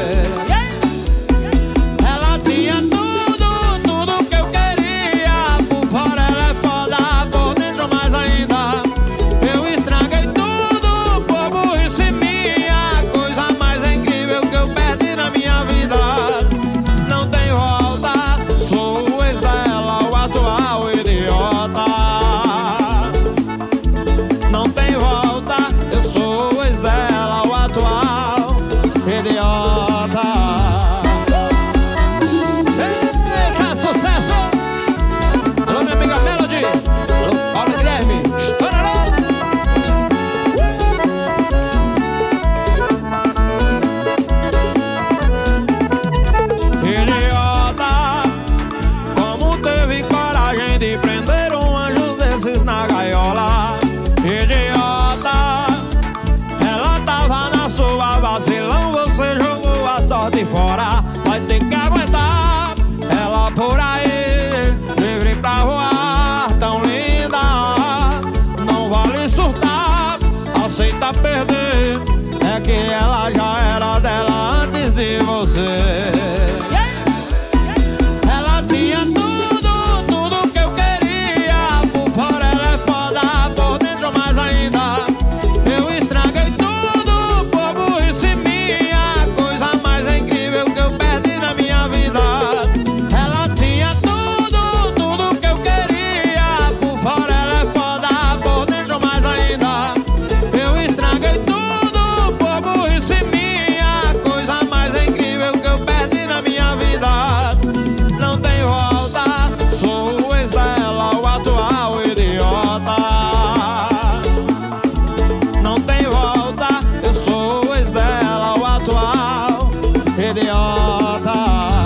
Ela tinha tudo, tudo que eu queria. Por fora ela é foda, por dentro mais ainda. Eu estraguei tudo por burrice minha. Coisa mais incrível que eu perdi na minha vida. Não tem volta, sou o ex dela, o atual idiota. Não tem volta, eu sou o ex dela, o atual idiota. Eita, sucesso! Alô, minha amiga Melody. Alô, Paulo Guilherme. Estourarão! Idiota, como teve coragem de prender um anjo desses na gaiola? Idiota, ela tava na sua vacilão, você jogou a sorte fora. Vai ter que aguentar ela por aí, livre pra voar, tão linda. Não vale surtar, aceita perder. É que ela já era dela antes de você. Ela tinha tudo, tudo que eu queria. Por fora ela é foda, por dentro mais ainda. Eu estraguei tudo por burrice minha. Coisa mais incrível que eu perdi na minha vida. Ela tinha tudo, tudo que eu queria. Por fora ela é foda, por dentro mais ainda. Eu estraguei tudo por burrice minha. Coisa mais incrível que eu perdi na minha vida. Não tem volta, sou o ex dela, o atual idiota. Não tem volta, eu sou o ex dela, o atual idiota.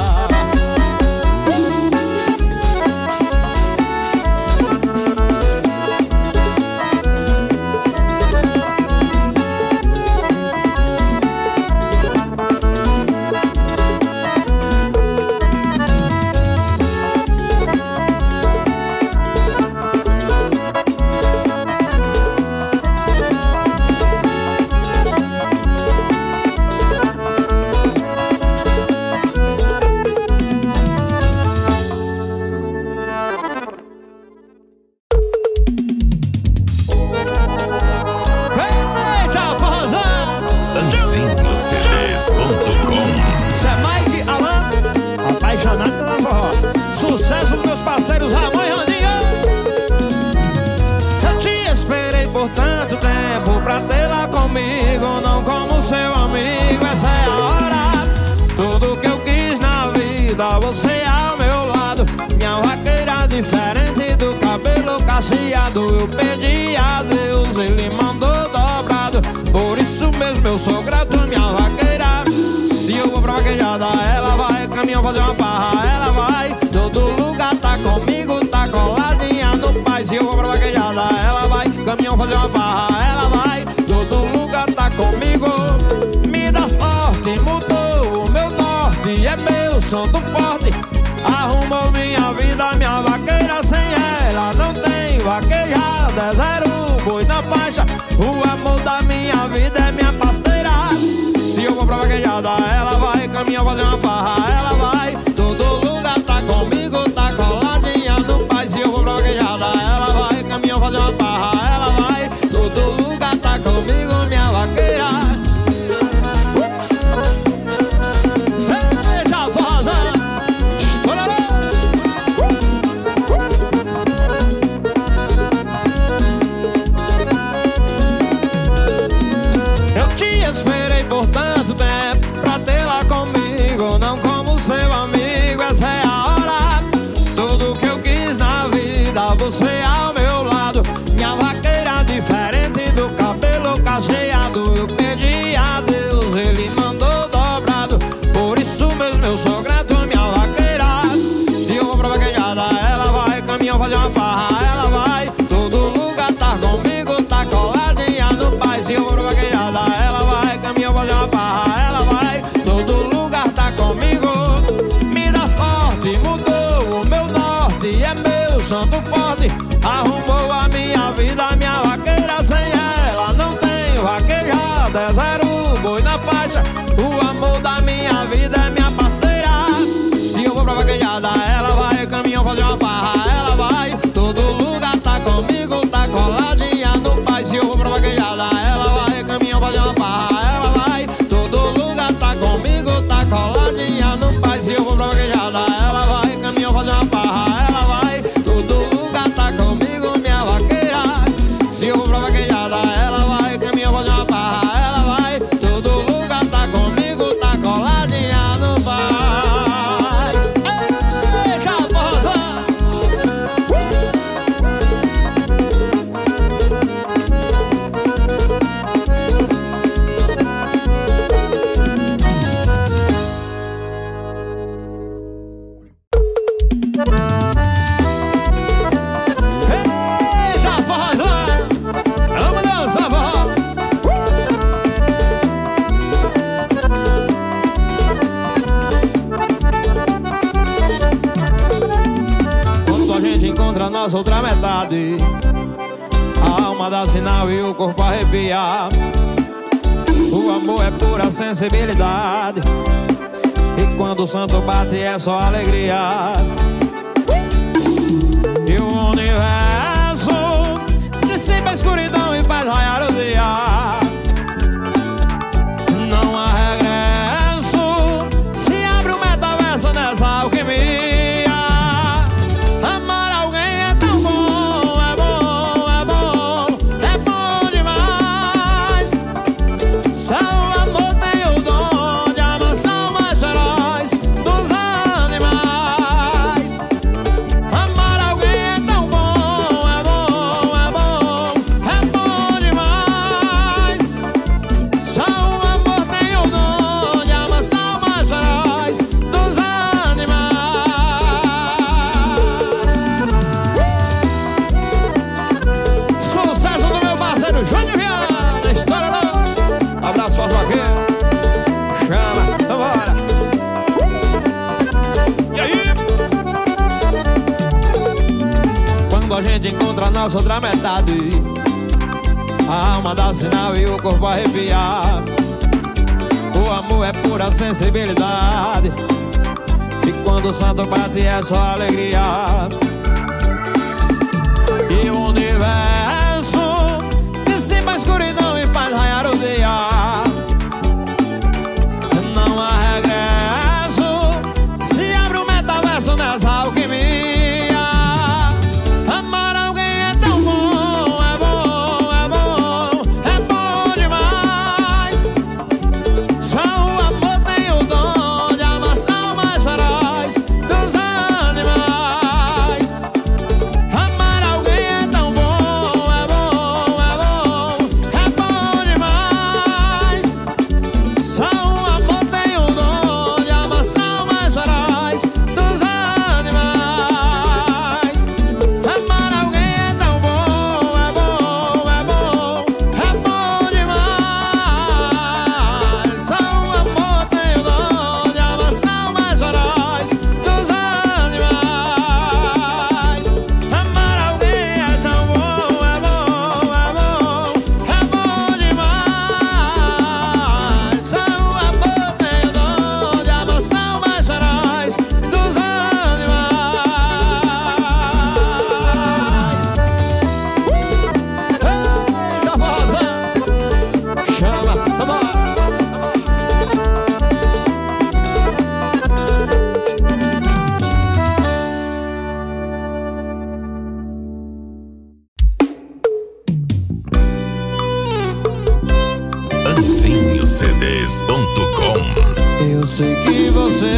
Eita, forrozão! Anzinho C Ds ponto com. Isso é Mike Alan, apaixonado pela forró. Sucesso com meus parceiros Ramon e Randinho. Eu te esperei por tanto tempo pra tê-la comigo, não como seu amigo. Essa é a hora, tudo que eu quis na vida, você ao meu lado. Minha vaqueira diferente do cabelo cacheado. Eu pedi a Deus, ele mandou dobrado. Por isso mesmo eu sou grato, minha vaqueira. Se eu vou pra vaquejada, ela vai. Caminhão fazer uma farra, ela vai. Todo lugar tá comigo, tá coladinha no pai. Se eu vou pra vaquejada, ela vai. Caminhão fazer uma farra, ela vai. Todo lugar tá comigo. Me dá sorte, mudou o meu norte. É meu santo forte, arrumou minha vida, minha vaqueira. Sem ela não tem vaquejada. É zero boi na faixa, o amor da caminhão fazer uma farra, ela vai. Todo lugar tá comigo, tá coladinha no pai. Se eu vou pra vaquejada, ela vai. Caminhão fazer uma farra, ela vai. Todo lugar tá comigo, minha vaqueira. Eita, forza! Eu te esperei por tanto tempo pra tê-la comigo, não como seu amigo. Essa é a hora. Tudo que eu quis na vida, você ao meu lado. Minha vaqueira diferente do cabelo cacheado. Eu pedi a Deus, ele mandou dobrado. Por isso mesmo eu sou grato, minha vaqueira. Se eu vou pra vaquejada, ela vai. Caminhão fazer uma farra, ela vai. Todo lugar tá comigo, tá coladinha no pai. Se eu vou pra vaquejada, ela vai. Caminhão fazer uma farra, ela vai. Todo lugar tá comigo. Me dá sorte, mudou o meu norte. É meu santo forte, arrumou a minha vida. Minha vaqueira, sem ela não tenho vaquejada. É zero boi na faixa. O amor da minha vida é minha parceira. Se eu vou pra vaquejada, ela vai. Caminhão fazer uma farra, ela vai. Todo lugar tá comigo, tá coladinha no pai. Se eu vou pra vaquejada, ela vai. Caminhão fazer uma farra, ela vai. Todo lugar tá comigo, tá coladinha no pai. Se eu vou pra vaquejada, ela vai. Caminhão fazer uma farra, ela vai. Todo lugar tá comigo, minha vaqueira. Se eu vou pra vaquejada, ela vai. Caminhão fazer uma farra, ela vai. Todo lugar tá comigo, tá coladinha no pai. Ei, caposa! Eita, forrozão! Vamos dançar, forró! Quando a gente encontra a nossa outra metade, a alma dá sinal e o corpo arrepia. O amor é pura sensibilidade, e quando o santo bate é só alegria. E o universo dissipa a escuridão e faz raiar o dia. Não há regresso, se abre o metaverso nessa alquimia. Amar alguém é tão bom, é bom, é bom, é bom demais. Só o amor tem o dom de amansar o mais feroz dos animais. Amar alguém é tão bom, é bom, é bom, é bom demais. Só o amor tem o dom de amansar o mais feroz dos animais. Sucesso do meu parceiro Júnior Viana, história não. Abraço forte aqui. Chama, vambora. E aí? Quando a gente encontra a nossa outra metade, a alma dá sinal e o corpo arrepia. O amor é pura sensibilidade, e quando o santo bate é só alegria. E o universo dissipa a escuridão e faz raiar o dia. Não há regresso, se abre o metaverso nessa alquimia. Amar alguém é tão bom, é bom, é bom, é bom demais. Só o amor tem o dom de amansar o mais feroz dos animais. sei que você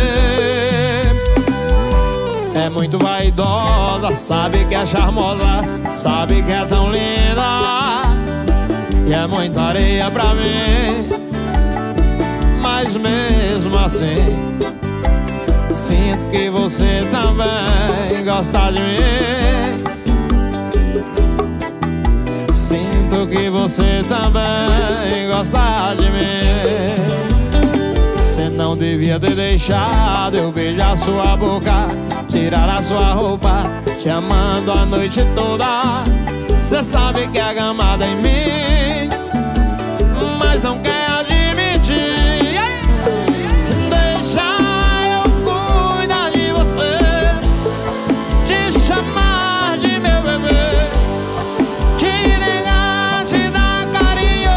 é muito vaidosa, sabe que é charmosa, sabe que é tão linda e é muita areia pra mim. Mas mesmo assim sinto que você também gosta de mim. Sinto que você também gosta de mim. Você não devia ter deixado eu beijar sua boca, tirar a sua roupa, te amando a noite toda. Você sabe que é gamada em mim, mas não quer admitir. Deixa eu cuidar de você, te chamar de meu bebê, te negar, te dar carinho.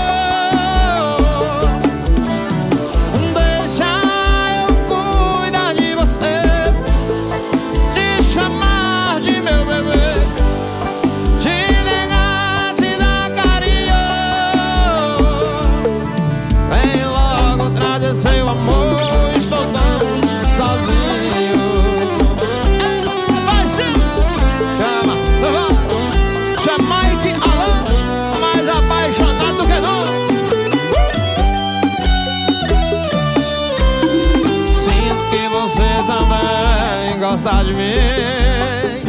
Deixa eu cuidar de você, te chamar de meu bebê, te negar, te dar carinho. Vem logo trazer seu amor, estou tão sozinho. Vai, chama, vai, chama Mike Alan, mais apaixonado do que nunca. Sinto que você também gosta de mim.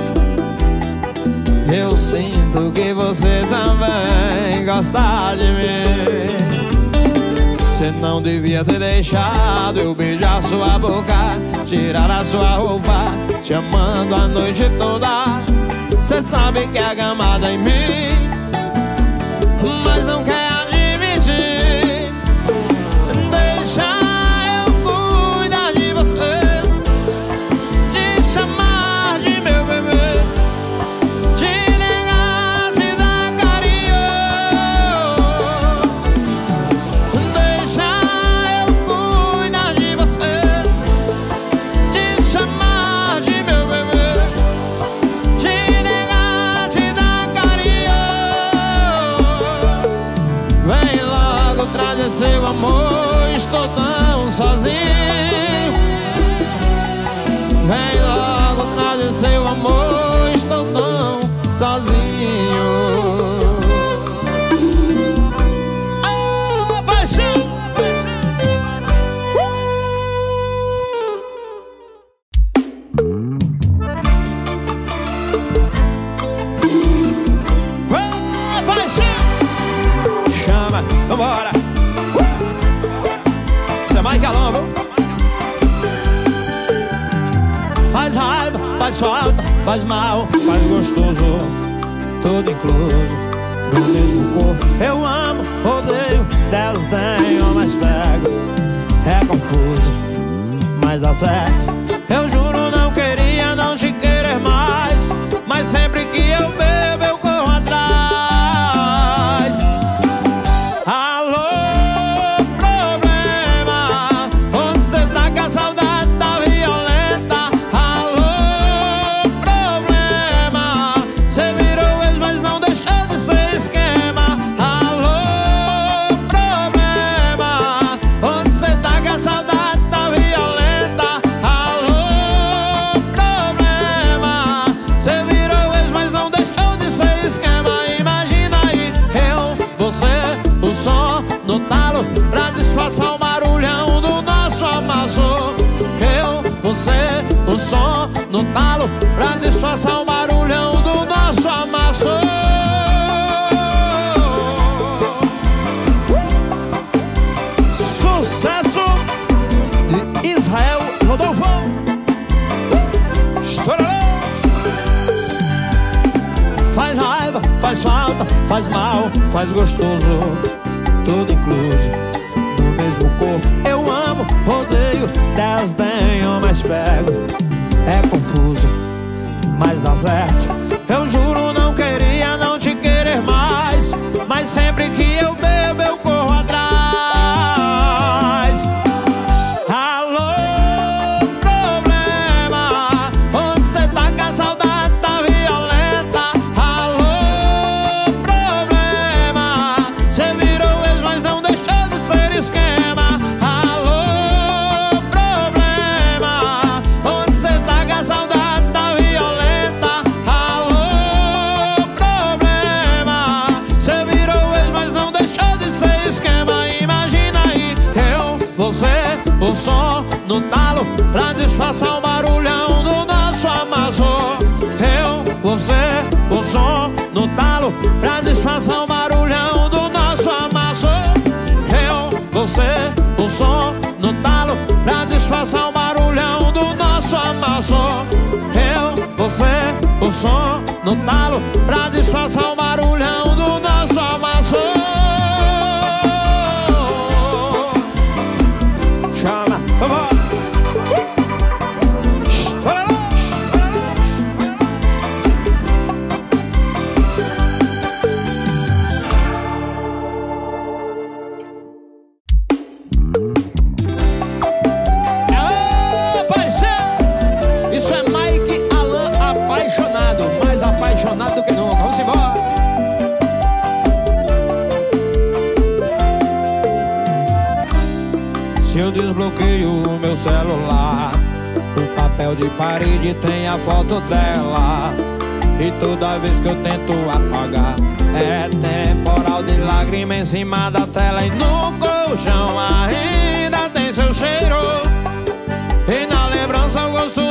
Eu sinto que você também gosta de mim. Você não devia ter deixado eu beijar sua boca, tirar a sua roupa, te amando a noite toda. Você sabe que é gamada em mim, mas não quer admitir. Deixa eu cuidar de você, te chamar de meu bebê, te negar, te dar carinho. Deixa eu cuidar de você, te chamar de meu bebê, te negar, te dar carinho. Vem logo trazer seu amor, estou tão sozinho. Vem logo trazer seu amor, estou tão sozinho. Ah, paixão! Ah, paixão! Chama, vambora! Você é Mike Alon, viu? Faz raiva, faz falta, faz mal, faz gostoso, tudo incluso no mesmo corpo. Eu amo, odeio, desdenho, mas pego. É confuso, mas dá certo. Eu juro não queria não te querer mais, mas sempre que eu bebo eu corro atrás. Alô, problema, onde cê tá com a saudade tá violenta? Alô, problema, cê virou ex, mas não deixou de ser esquema. Alô, problema, onde cê tá com a saudade tá violenta? Alô, problema, cê virou ex, mas não deixou de ser esquema. Imagina aí, eu, você, o som no talo pra disfarçar o barulhão do nosso amasso. Eu, você, o som no talo pra disfarçar o barulhão do nosso amasso. Sucesso de Israel Rodolfo. Estourou. Faz raiva, faz falta, faz mal, faz gostoso, tudo incluso no mesmo corpo. Eu amo, odeio, desdenho, mas pego. É confuso, mas dá certo. Eu juro não queria não te querer mais, mas sempre que eu bebo eu corro atrás. Alô, problema, onde cê tá com a saudade tá violenta? Alô, problema, cê virou ex, mas não deixou de ser esquema. Alô, disfarçar o barulhão do nosso amar só. Eu, você, o som no talo, pra disfarçar o barulhão do nosso amar só. Chama, vamos. Do que nunca, vamos embora. Se eu desbloqueio o meu celular, o papel de parede tem a foto dela, e toda vez que eu tento apagar, é temporal de lágrima em cima da tela. E no colchão ainda tem seu cheiro, e na lembrança o gosto